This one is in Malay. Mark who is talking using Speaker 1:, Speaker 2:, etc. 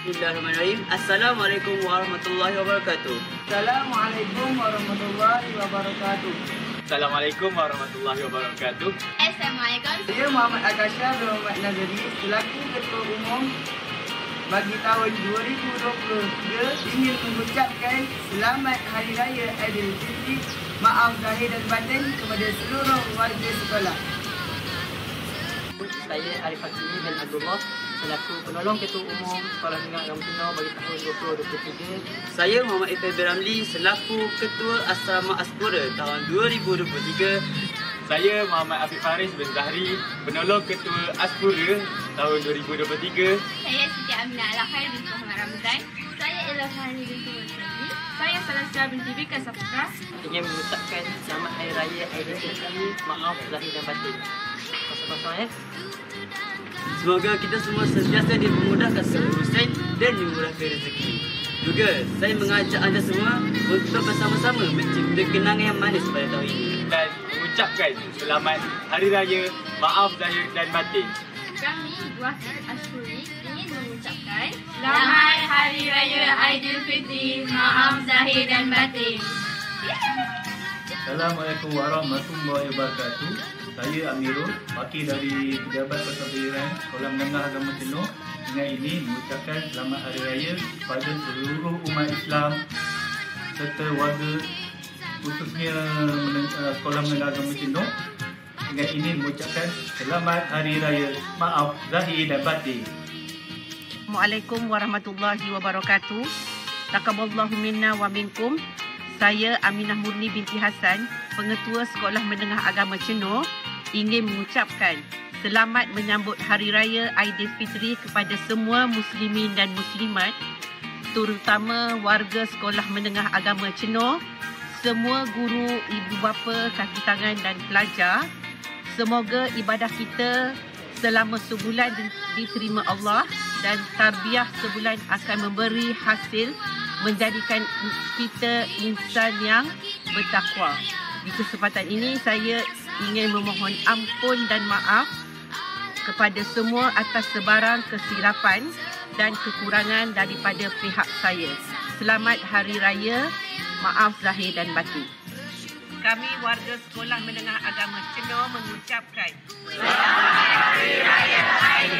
Speaker 1: Bismillahirrahmanirrahim. Assalamualaikum warahmatullahi wabarakatuh.
Speaker 2: Assalamualaikum warahmatullahi wabarakatuh.
Speaker 3: Assalamualaikum warahmatullahi wabarakatuh.
Speaker 4: Assalamualaikum.
Speaker 2: Saya Muhammad Akasha bin Muhammad Nazari selaku Ketua Umum bagi tahun 2023 ingin mengucapkan Selamat Hari Raya Aidilfitri, maaf zahir dan batin kepada seluruh warga sekolah.
Speaker 5: Saya Arif Hakimi bin Abdullah selaku penolong Ketua Umum Sekolah Menengah Agama Cina bagi tahun 2023.
Speaker 1: Saya Muhammad Ifai Ramli selaku Ketua Asrama Aspura tahun 2023.
Speaker 3: Saya Muhammad Afiq Faris bin Zahri, penolong Ketua Aspura tahun 2023.
Speaker 4: Saya Siti Aminah Al-Khair binti Muhammad Ramadan. Saya Ilhani binti Muhammad. Saya Salasya binti Bika Saputra.
Speaker 5: Ingin mengucapkan Selamat Hari Raya Aidilfitri, maaf zahir dan batin. Kosong-kosong
Speaker 1: Semoga kita semua sentiasa dimudahkan urusan dan dimurahkan rezeki. Juga saya mengajak anda semua untuk bersama-sama mencipta kenangan yang manis pada tahun ini.
Speaker 3: Dan mengucapkan Selamat Hari Raya, maaf zahir dan batin.
Speaker 4: Kami Buah Aspuri ingin mengucapkan Selamat Hari Raya Aidilfitri, maaf zahir dan batin.
Speaker 6: Assalamualaikum warahmatullahi wabarakatuh. Saya Amirul, wakil dari Pejabat Pentadbiran Sekolah Menengah Agama Cina, dengan ini mengucapkan Selamat Hari Raya kepada seluruh umat Islam serta warga khususnya Sekolah Menengah Agama Cina. Dengan ini mengucapkan Selamat Hari Raya, maaf zahir dan batin.
Speaker 7: Assalamualaikum warahmatullahi wabarakatuh. Taqabbalallahu minna wa minkum. Saya Aminah Murni binti Hassan, Pengetua Sekolah Menengah Agama Cina, ingin mengucapkan selamat menyambut Hari Raya Aidilfitri kepada semua muslimin dan muslimat, terutama warga Sekolah Menengah Agama Cina, semua guru, ibu bapa, kaki tangan dan pelajar. Semoga ibadah kita selama sebulan diterima Allah dan tarbiyah sebulan akan memberi hasil menjadikan kita insan yang bertakwa. Di kesempatan ini saya ingin memohon ampun dan maaf kepada semua atas sebarang kesilapan dan kekurangan daripada pihak saya. Selamat Hari Raya, maaf zahir dan batin. Kami warga Sekolah Menengah Agama Cina mengucapkan Selamat Hari Raya Aidilfitri.